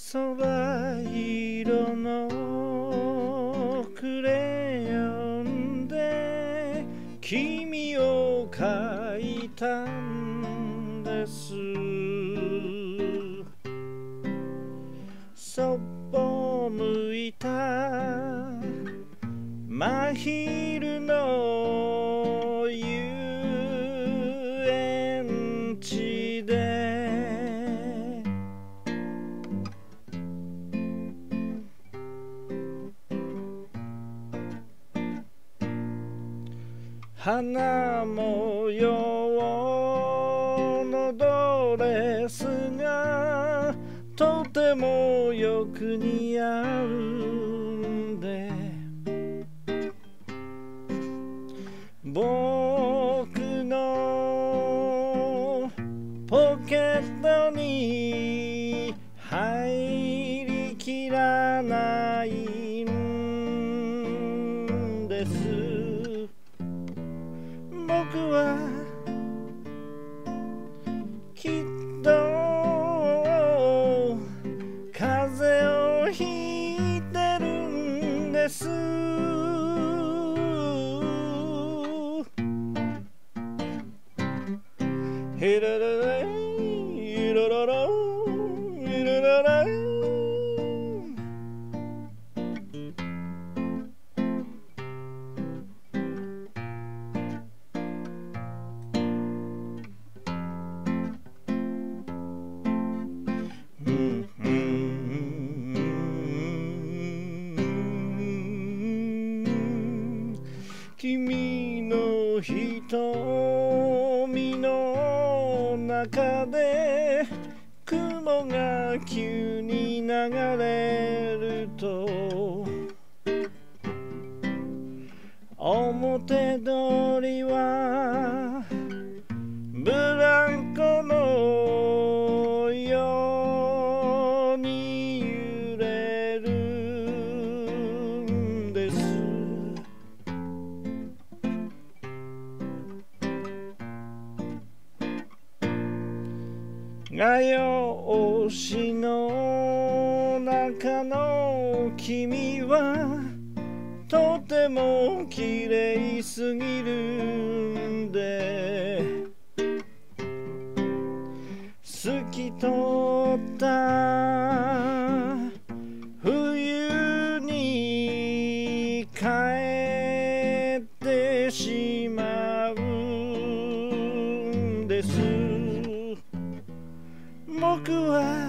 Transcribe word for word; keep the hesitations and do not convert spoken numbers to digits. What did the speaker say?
空色のクレヨンで君を描いたんです。そっぽ向いた真昼の遊園地で花模様のドレスがとてもよく似合うんで、僕のポケットに入りきらないんです。僕はきっと風邪をひいてるんです。ヒララライララライララライ君の瞳の中で雲が急に流れると、表通りはブランコのように揺れるんです。画用紙の中の君はとても綺麗すぎるんで、透き通った冬に帰ってしまうんです。僕は